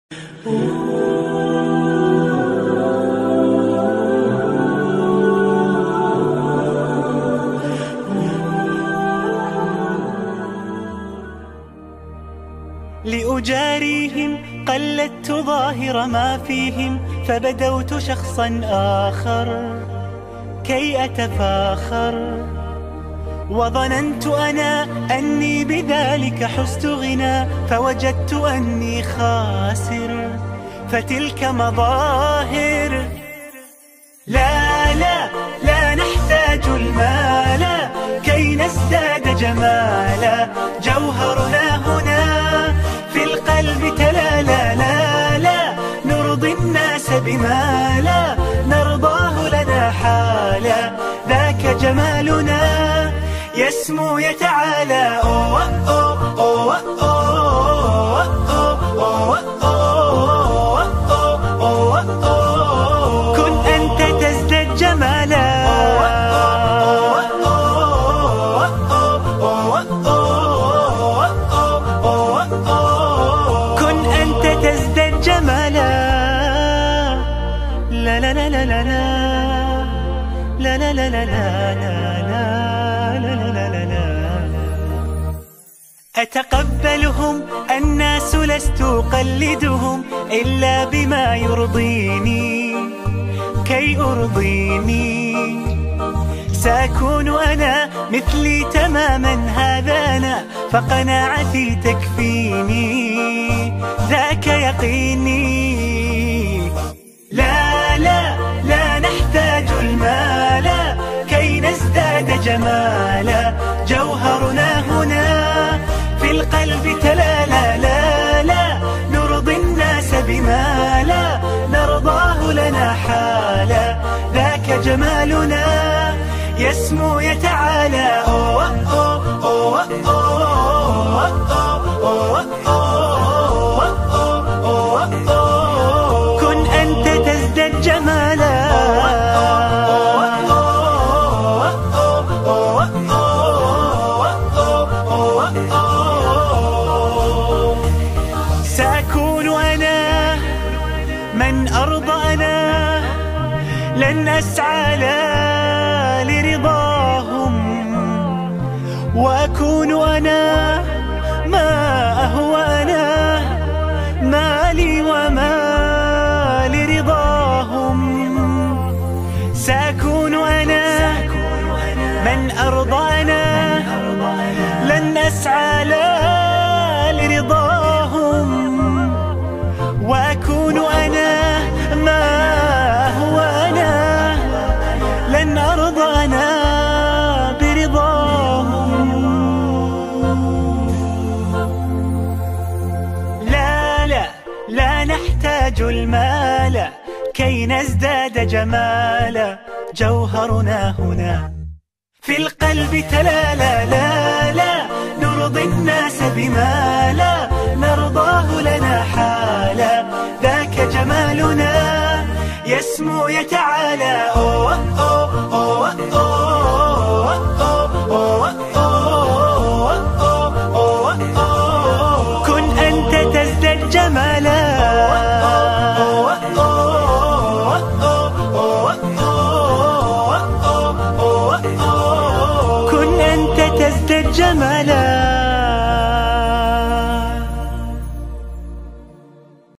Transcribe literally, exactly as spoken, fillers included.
لأجاريهم قلدت ظاهر ما فيهم، فبدوت شخصا آخر كي أتفاخر، وظننت أنا أني بذلك حزت غنى، فوجدت أني خاسر، فتلك مظاهر. لا لا لا نحتاج المال كي نزداد جمالا، جوهرنا هنا في القلب تلالا. لا لا نرضي الناس بما لا نرضاه لنا حالا، ذاك جمالنا يسمو يتعالى. أوه أوه أوه أوه أوه أوه أوه، كن أنت تزداد جمالا، كن أنت تزداد جمالا. لا لا لا لا لا لا لا لا لا لا. أتقبلهم الناس لست أقلدهم إلا بما يرضيني كي أرضيني، سأكون أنا مثلي تماما، هذا أنا فقناعتي تكفيني، ذاك يقيني. لا لا لا نحتاج المال كي نزداد جمالا، جوهرنا هنا في القلب تلالا. لا لا نرضي الناس بما لا نرضاه لنا حالا، ذاك جمالنا يسمو يتعالى. أوه أوه أوه أوه أوه أوه أوه، كن أنت تزداد جمالا. سأكون أنا من أرضى أنا، لن أسعى لا لرضاهم، وأكون أنا ما أهوى أنا، مالي وما لرضاهم. سأكون أنا من أرضى أنا، لن أسعى لا لرضاهم، وأكون أنا ما هو أنا، لن أرضى أنا برضاهم. لا لا لا نحتاج المال كي نزداد جمالا، جوهرنا هنا في القلب تلالا. لا لا نرضي الناس بما لا نرضاه لنا حالا، ذاك جمالنا يسمو يتعالى. أوه أوه أوه أوه أوه أوه، كن أنت تزداد جمالا.